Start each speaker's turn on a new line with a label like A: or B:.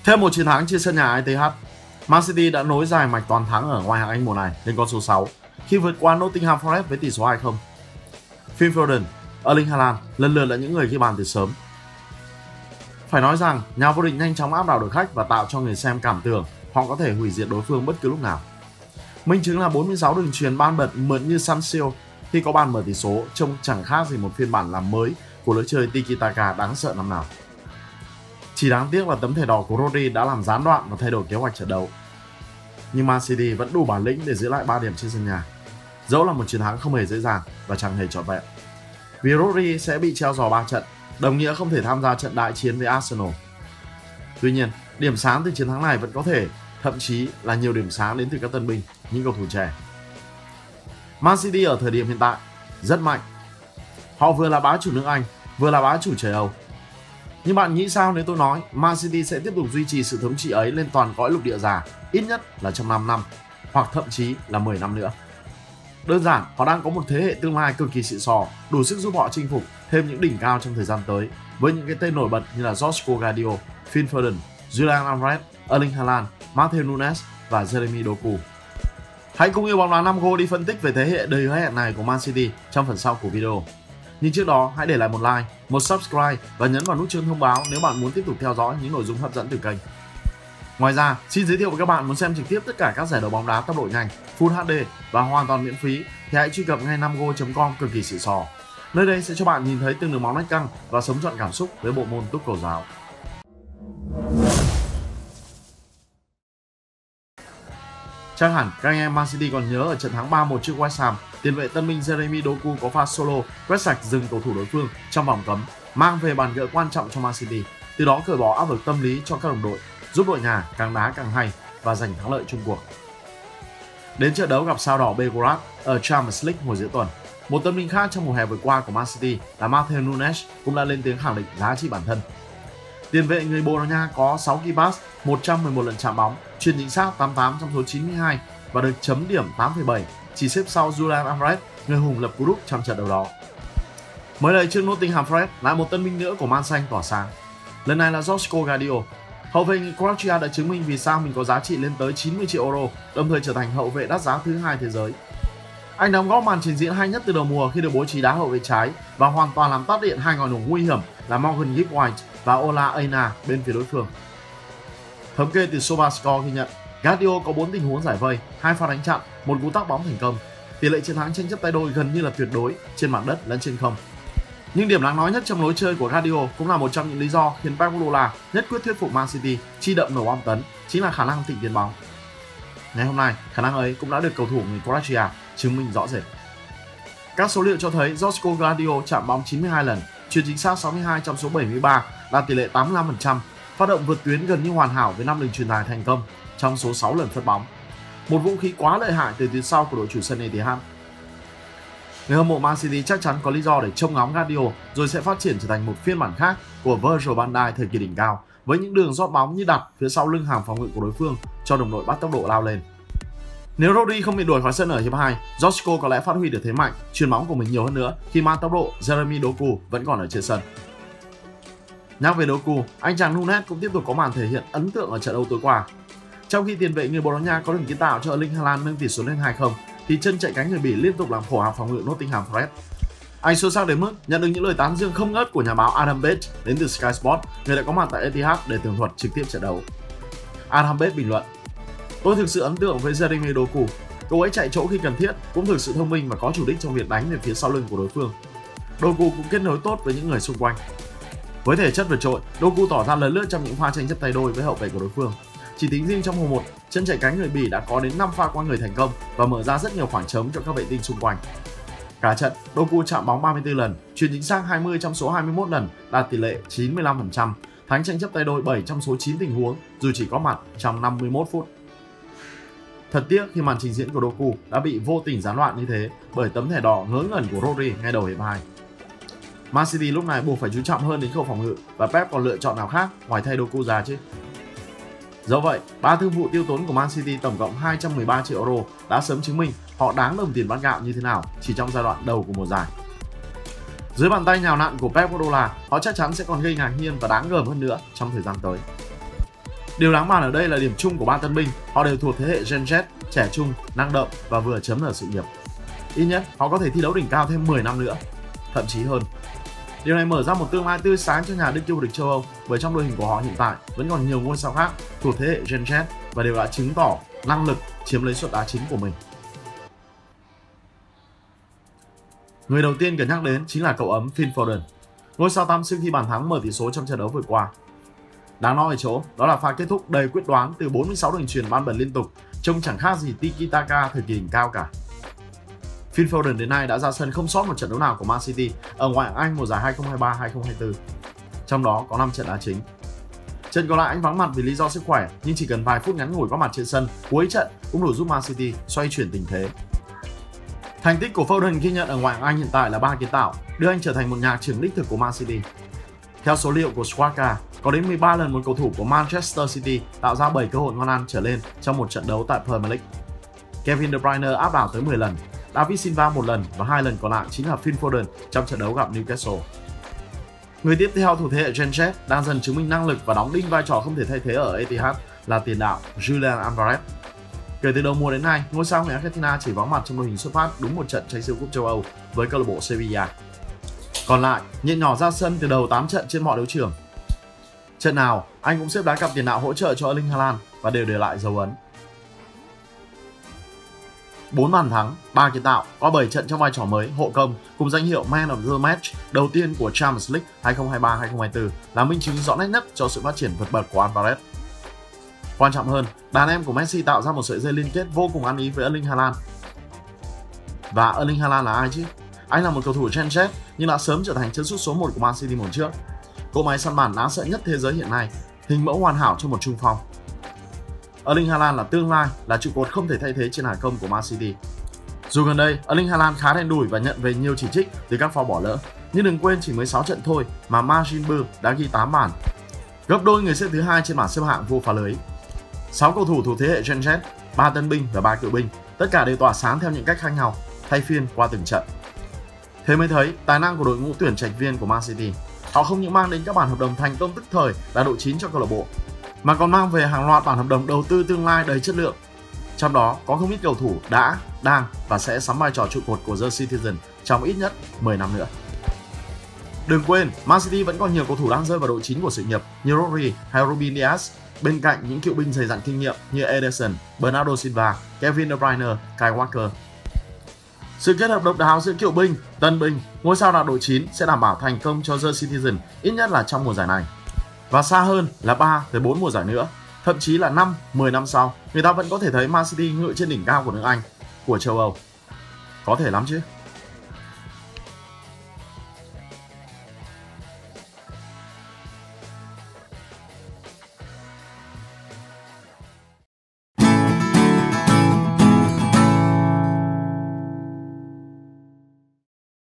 A: Thêm một chiến thắng trên sân nhà Etihad, Man City đã nối dài mạch toàn thắng ở ngoại hạng Anh mùa này lên con số 6 khi vượt qua Nottingham Forest với tỷ số 2-0. Phil Foden, Erling Haaland lần lượt là những người ghi bàn từ sớm. Phải nói rằng nhà vô địch nhanh chóng áp đảo đội khách và tạo cho người xem cảm tưởng họ có thể hủy diệt đối phương bất cứ lúc nào. Minh chứng là 46 đường chuyền ban bật mượn như Sancho khi có bàn mở tỷ số trông chẳng khác gì một phiên bản làm mới của lối chơi tiki-taka đáng sợ năm nào. Chỉ đáng tiếc là tấm thẻ đỏ của Rodri đã làm gián đoạn và thay đổi kế hoạch trận đấu. Nhưng Man City vẫn đủ bản lĩnh để giữ lại 3 điểm trên sân nhà. Dẫu là một chiến thắng không hề dễ dàng và chẳng hề trọn vẹn. Vì Rodri sẽ bị treo giò 3 trận, đồng nghĩa không thể tham gia trận đại chiến với Arsenal. Tuy nhiên, điểm sáng từ chiến thắng này vẫn có thể, thậm chí là nhiều điểm sáng đến từ các tân binh, những cầu thủ trẻ. Man City ở thời điểm hiện tại rất mạnh. Họ vừa là bá chủ nước Anh, vừa là bá chủ châu Âu. Nhưng bạn nghĩ sao nếu tôi nói Man City sẽ tiếp tục duy trì sự thống trị ấy lên toàn cõi lục địa già, ít nhất là trong 5 năm, hoặc thậm chí là 10 năm nữa? Đơn giản, họ đang có một thế hệ tương lai cực kỳ xịn sò, đủ sức giúp họ chinh phục thêm những đỉnh cao trong thời gian tới, với những cái tên nổi bật như là Joshua Gvardiol, Phil Foden, Julian Alvarez, Erling Haaland, Matheus Nunes và Jeremy Doku. Hãy cùng yêu bóng đá 5 Go đi phân tích về thế hệ đầy hứa hẹn này của Man City trong phần sau của video. Nhưng trước đó, hãy để lại một like, một subscribe và nhấn vào nút chuông thông báo nếu bạn muốn tiếp tục theo dõi những nội dung hấp dẫn từ kênh. Ngoài ra, xin giới thiệu với các bạn muốn xem trực tiếp tất cả các giải đấu bóng đá tốc độ nhanh, Full HD và hoàn toàn miễn phí thì hãy truy cập ngay 5go.com cực kỳ xịn sò. Nơi đây sẽ cho bạn nhìn thấy từng đường bóng nách căng và sống trọn cảm xúc với bộ môn túc cầu giáo. Chắc hẳn các anh em Man City còn nhớ ở trận thắng 3-1 trước West Ham, tiền vệ tân binh Jeremy Doku có pha solo quét sạch dừng cầu thủ đối phương trong vòng cấm, mang về bàn gỡ quan trọng cho Man City, từ đó cởi bỏ áp lực tâm lý cho các đồng đội, giúp đội nhà càng đá càng hay và giành thắng lợi chung cuộc. Đến trận đấu gặp sao đỏ Belgrade ở Champions League hồi giữa tuần, một tân binh khác trong mùa hè vừa qua của Man City là Matheus Nunes cũng đã lên tiếng khẳng định giá trị bản thân. Tiền vệ người Bồ Đào Nha có 6 key pass, 111 lần chạm bóng, chuyền chính xác 88 trong số 92 và được chấm điểm 8,7, chỉ xếp sau Julian Alvarez, người hùng lập cú đúp trong trận đấu đó. Mới đây trước Nottingham Forest, lại một tân binh nữa của Man Xanh tỏa sáng. Lần này là Joshua Gvardiol. Hậu vệ người Croatia đã chứng minh vì sao mình có giá trị lên tới 90 triệu euro, đồng thời trở thành hậu vệ đắt giá thứ 2 thế giới. Anh đóng góp màn trình diễn hay nhất từ đầu mùa khi được bố trí đá hậu vệ trái và hoàn toàn làm tắt điện hai ngòi nổ nguy hiểm là Morgan Gibbs White và Ola Aina bên phía đối phương. Thống kê từ SofaScore ghi nhận Gvardiol có 4 tình huống giải vây, 2 pha đánh chặn, 1 cú tác bóng thành công. Tỷ lệ chiến thắng tranh chấp tay đôi gần như là tuyệt đối trên mặt đất lẫn trên không. Nhưng điểm đáng nói nhất trong lối chơi của Gvardiol cũng là một trong những lý do khiến Pep Guardiola nhất quyết thuyết phục Man City chi đậm nổ bom tấn, chính là khả năng tịnh tiến bóng. Ngày hôm nay, khả năng ấy cũng đã được cầu thủ người Croatia chứng minh rõ rệt. Các số liệu cho thấy Joshua Gvardiol chạm bóng 92 lần, chuyền chính xác 62 trong số 73, đạt tỷ lệ 85%, phát động vượt tuyến gần như hoàn hảo với 5 đường chuyền dài thành công trong số 6 lần phất bóng. Một vũ khí quá lợi hại từ tuyến sau của đội chủ sân Etihad. Người hâm mộ Man City chắc chắn có lý do để trông ngóng Gvardiol rồi sẽ phát triển trở thành một phiên bản khác của Virgil van Dijk thời kỳ đỉnh cao, với những đường rót bóng như đặt phía sau lưng hàng phòng ngự của đối phương cho đồng đội bắt tốc độ lao lên. Nếu Rodri không bị đuổi khỏi sân ở hiệp 2, Joshua có lẽ phát huy được thế mạnh, chuyền bóng của mình nhiều hơn nữa khi mang tốc độ Jeremy Doku vẫn còn ở trên sân. Nhắc về Doku, anh chàng Nunes cũng tiếp tục có màn thể hiện ấn tượng ở trận đấu tối qua. Trong khi tiền vệ người Bồ Đào Nha có đường kiến tạo cho Erling Haaland nâng tỷ số lên 2-0, thì chân chạy cánh người Bỉ liên tục làm khổ hàng phòng ngự Nottingham Forest. Anh sâu sắc đến mức nhận được những lời tán dương không ngớt của nhà báo Adam Bates đến từ Sky Sports, người đã có mặt tại Etihad để tường thuật trực tiếp trận đấu. Adam Bates bình luận: "Tôi thực sự ấn tượng với Jeremy Doku. Cậu ấy chạy chỗ khi cần thiết, cũng thực sự thông minh và có chủ đích trong việc đánh về phía sau lưng của đối phương. Doku cũng kết nối tốt với những người xung quanh." Với thể chất vượt trội, Doku tỏ ra lần lướt trong những pha tranh chấp tay đôi với hậu vệ của đối phương. Chỉ tính riêng trong mùa 1, chân chạy cánh người Bỉ đã có đến 5 pha qua người thành công và mở ra rất nhiều khoảng trống cho các vệ tinh xung quanh. Cả trận, Doku chạm bóng 34 lần, chuyền chính xác 20 trong số 21 lần, đạt tỷ lệ 95%, thắng tranh chấp tay đôi 7 trong số 9 tình huống dù chỉ có mặt trong 51 phút. Thật tiếc khi màn trình diễn của Doku đã bị vô tình gián đoạn như thế bởi tấm thẻ đỏ ngớ ngẩn của Rodri ngay đầu hiệp 2. Man City lúc này buộc phải chú trọng hơn đến khâu phòng ngự và Pep còn lựa chọn nào khác ngoài thay Doku ra chứ. Dẫu vậy, 3 thương vụ tiêu tốn của Man City tổng cộng 213 triệu euro đã sớm chứng minh họ đáng đồng tiền bát gạo như thế nào chỉ trong giai đoạn đầu của mùa giải. Dưới bàn tay nhào nặn của Pep Guardiola, họ chắc chắn sẽ còn gây ngạc nhiên và đáng gờm hơn nữa trong thời gian tới. Điều đáng bàn ở đây là điểm chung của ba tân binh, họ đều thuộc thế hệ Gen Z, trẻ trung, năng động và vừa chấm nở sự nghiệp. Ít nhất họ có thể thi đấu đỉnh cao thêm 10 năm nữa, thậm chí hơn. Điều này mở ra một tương lai tươi sáng cho nhà đương kim vô địch châu Âu, bởi trong đội hình của họ hiện tại vẫn còn nhiều ngôi sao khác thuộc thế hệ Gen Z và đều đã chứng tỏ năng lực chiếm lấy suất đá chính của mình. Người đầu tiên cần nhắc đến chính là cậu ấm Phil Foden, ngôi sao tăm sinh ghi bàn thắng mở tỷ số trong trận đấu vừa qua. Đáng nói ở chỗ đó là pha kết thúc đầy quyết đoán từ 46 đường chuyền ban bật liên tục, trông chẳng khác gì Tiki Taka thời kỳ đỉnh cao cả. Phil Foden đến nay đã ra sân không sót một trận đấu nào của Man City ở ngoại hạng Anh mùa giải 2023-2024, trong đó có 5 trận đá chính. Trận còn lại anh vắng mặt vì lý do sức khỏe, nhưng chỉ cần vài phút ngắn ngủi có mặt trên sân cuối trận cũng đủ giúp Man City xoay chuyển tình thế. Thành tích của Foden ghi nhận ở ngoại hạng Anh hiện tại là 3 kiến tạo, đưa anh trở thành một nhạc trưởng đích thực của Man City. Theo số liệu của Squawka, có đến 13 lần một cầu thủ của Manchester City tạo ra 7 cơ hội ngon ăn trở lên trong một trận đấu tại Premier League. Kevin De Bruyne áp đảo tới 10 lần, David Silva 1 lần và 2 lần còn lại chính là Phil Foden trong trận đấu gặp Newcastle. Người tiếp theo thuộc thế hệ Gen Z đang dần chứng minh năng lực và đóng đinh vai trò không thể thay thế ở Etihad là tiền đạo Julian Alvarez. Kể từ đầu mùa đến nay, ngôi sao người Argentina chỉ vắng mặt trong đội hình xuất phát đúng một trận tranh siêu cúp châu Âu với câu lạc bộ Sevilla. Còn lại, nhện nhỏ ra sân từ đầu 8 trận trên mọi đấu trường. Trận nào, anh cũng xếp đá cặp tiền đạo hỗ trợ cho Erling Haaland và đều để lại dấu ấn. 4 bàn thắng, 3 kiến tạo, qua 7 trận trong vai trò mới, hộ công cùng danh hiệu Man of the Match đầu tiên của Champions League 2023-2024 là minh chứng rõ nét nhất cho sự phát triển vượt bậc của Alvarez. Quan trọng hơn, đàn em của Messi tạo ra một sợi dây liên kết vô cùng ăn ý với Erling Haaland. Và Erling Haaland là ai chứ? Anh là một cầu thủ Gen Z nhưng đã sớm trở thành chân sút số 1 của Man City mùa trước. Cỗ máy săn bàn đáng sợ nhất thế giới hiện nay, hình mẫu hoàn hảo cho một trung phong. Erling Haaland là tương lai, là trụ cột không thể thay thế trên hàng công của Man City. Dù gần đây, Erling Haaland khá đen đủi và nhận về nhiều chỉ trích từ các pha bỏ lỡ, nhưng đừng quên chỉ mới 6 trận thôi mà Majin Buu đã ghi 8 bàn, gấp đôi người xếp thứ 2 trên bảng xếp hạng vô phá lưới. 6 cầu thủ thuộc thế hệ Gen Z, 3 tân binh và 3 cựu binh, tất cả đều tỏa sáng theo những cách khác nhau, thay phiên qua từng trận. Thế mới thấy tài năng của đội ngũ tuyển trạch viên của Man City. Họ không những mang đến các bản hợp đồng thành công tức thời là độ chín cho câu lạc bộ, mà còn mang về hàng loạt bản hợp đồng đầu tư tương lai đầy chất lượng. Trong đó có không ít cầu thủ đã, đang và sẽ sắm vai trò trụ cột của The Citizen trong ít nhất 10 năm nữa. Đừng quên, Man City vẫn còn nhiều cầu thủ đang rơi vào độ chín của sự nghiệp như Rodri hay Ruben Dias, bên cạnh những cựu binh dày dặn kinh nghiệm như Ederson, Bernardo Silva, Kevin De Bruyne, Kyle Walker. Sự kết hợp độc đáo giữa cựu binh, tân binh, ngôi sao đạt độ 9 sẽ đảm bảo thành công cho The Citizen ít nhất là trong mùa giải này. Và xa hơn là 3 tới 4 mùa giải nữa, thậm chí là 5, 10 năm sau, người ta vẫn có thể thấy Man City ngự trên đỉnh cao của nước Anh, của châu Âu. Có thể lắm chứ.